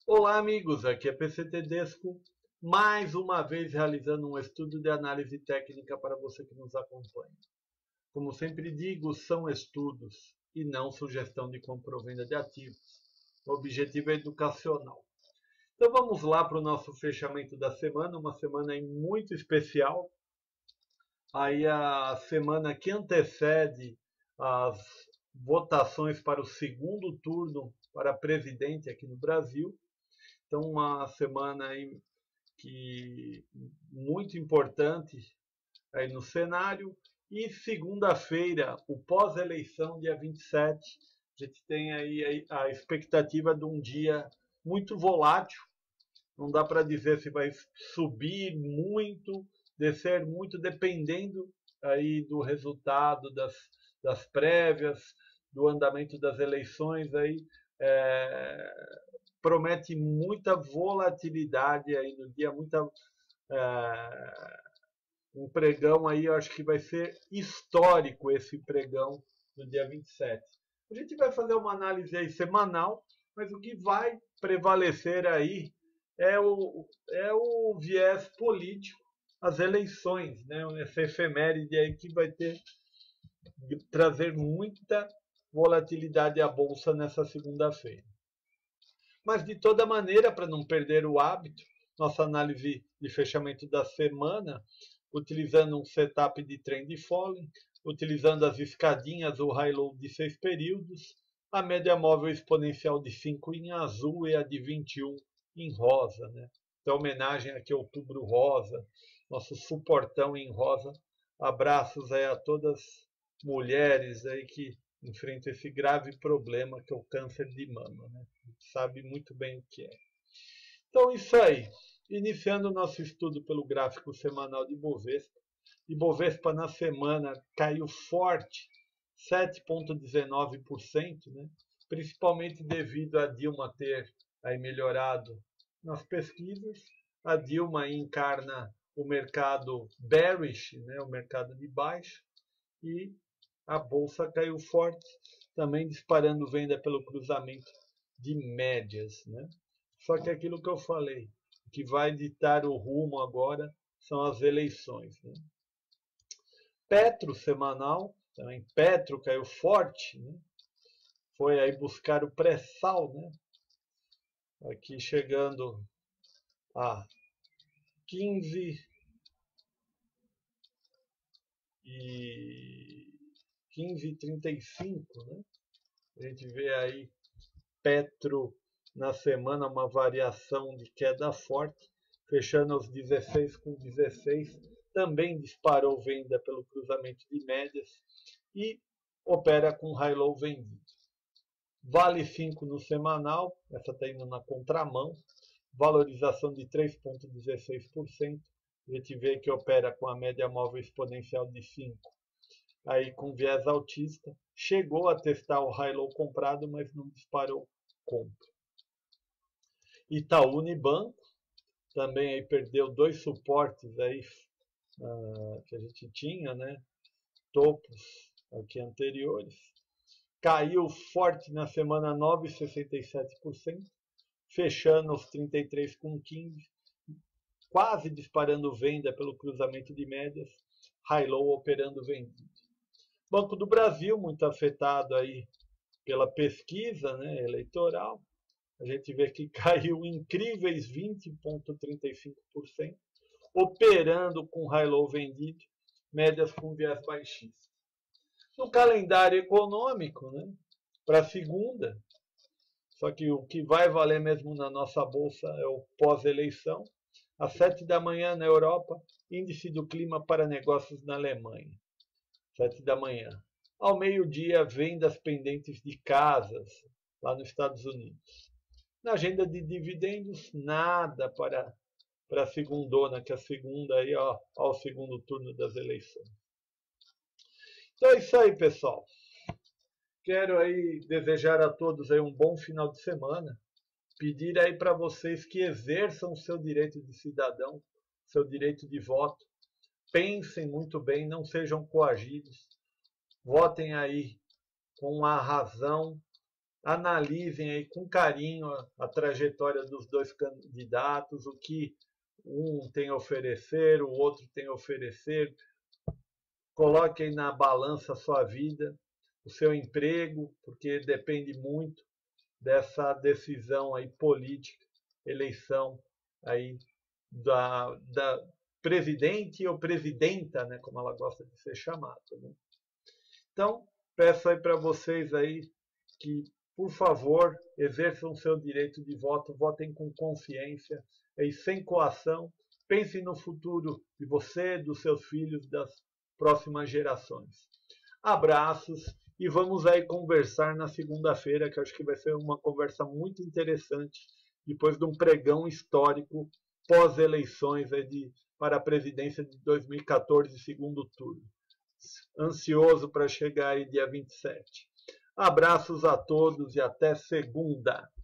Olá, amigos. Aqui é PC Tedesco, mais uma vez realizando um estudo de análise técnica para você que nos acompanha. Como sempre digo, são estudos e não sugestão de compra ou venda de ativos. O objetivo é educacional. Então vamos lá para o nosso fechamento da semana, uma semana aí muito especial. Aí a semana que antecede as votações para o segundo turno para presidente aqui no Brasil. Então, uma semana aí muito importante aí no cenário. E segunda-feira, o pós-eleição, dia 27, a gente tem aí a expectativa de um dia muito volátil. Não dá para dizer se vai subir muito, descer muito, dependendo aí do resultado das prévias, do andamento das eleições aí. É, promete muita volatilidade aí no dia, um pregão aí, eu acho que vai ser histórico esse pregão no dia 27. A gente vai fazer uma análise aí semanal, mas o que vai prevalecer aí é o viés político, as eleições, né? Essa efeméride aí que vai trazer muita volatilidade à bolsa nessa segunda-feira. Mas, de toda maneira, para não perder o hábito, nossa análise de fechamento da semana, utilizando um setup de trend following, utilizando as escadinhas ou high-low de 6 períodos, a média móvel exponencial de 5 em azul e a de 21 em rosa. Né? Então, homenagem aqui ao Outubro Rosa, nosso suportão em rosa. Abraços aí a todas as mulheres aí que enfrenta esse grave problema que é o câncer de mama. Né? A gente sabe muito bem o que é. Então, isso aí. Iniciando o nosso estudo pelo gráfico semanal de Bovespa. Ibovespa na semana caiu forte, 7,19%, né? Principalmente devido a Dilma ter aí melhorado nas pesquisas. A Dilma encarna o mercado bearish, né? O mercado de baixa, e a bolsa caiu forte, também disparando venda pelo cruzamento de médias. Né? Só que aquilo que eu falei, o que vai ditar o rumo agora são as eleições. Né? Petro semanal, também Petro caiu forte, né? Foi aí buscar o pré-sal, né? Aqui chegando a 15 e 15,35, né? A gente vê aí Petro na semana uma variação de queda forte, fechando aos 16,16, também disparou venda pelo cruzamento de médias e opera com high-low vendido. Vale 5 no semanal, essa está indo na contramão, valorização de 3,16%. A gente vê que opera com a média móvel exponencial de 5, aí com viés altista. Chegou a testar o high-low comprado, mas não disparou compra. Itaú Unibanco também aí perdeu dois suportes aí, que a gente tinha, né? Topos aqui anteriores. Caiu forte na semana 9,67%, fechando os 33,15, quase disparando venda pelo cruzamento de médias, high-low operando vendido. Banco do Brasil, muito afetado aí pela pesquisa, né, eleitoral. A gente vê que caiu incríveis 20,35%, operando com high-low vendido, médias com viés baixista. No calendário econômico, né, para segunda, só que o que vai valer mesmo na nossa bolsa é o pós-eleição, às 7 da manhã na Europa, índice do clima para negócios na Alemanha, 7 da manhã. Ao meio-dia, vendas pendentes de casas lá nos Estados Unidos. Na agenda de dividendos, nada para a segundona, que a segunda aí, ó, ao segundo turno das eleições. Então é isso aí, pessoal. Quero aí desejar a todos aí um bom final de semana. Pedir aí para vocês que exerçam o seu direito de cidadão, seu direito de voto. Pensem muito bem, não sejam coagidos. Votem aí com a razão, analisem aí com carinho a trajetória dos dois candidatos, o que um tem a oferecer, o outro tem a oferecer. Coloquem na balança a sua vida, o seu emprego, porque depende muito dessa decisão aí política, eleição aí da presidente ou presidenta, né, como ela gosta de ser chamada. Né? Então, peço aí para vocês aí que, por favor, exerçam seu direito de voto, votem com consciência e sem coação. Pensem no futuro de você, dos seus filhos, das próximas gerações. Abraços e vamos aí conversar na segunda-feira, que eu acho que vai ser uma conversa muito interessante, depois de um pregão histórico pós-eleições para a presidência de 2014, segundo turno. Ansioso para chegar aí dia 27. Abraços a todos e até segunda.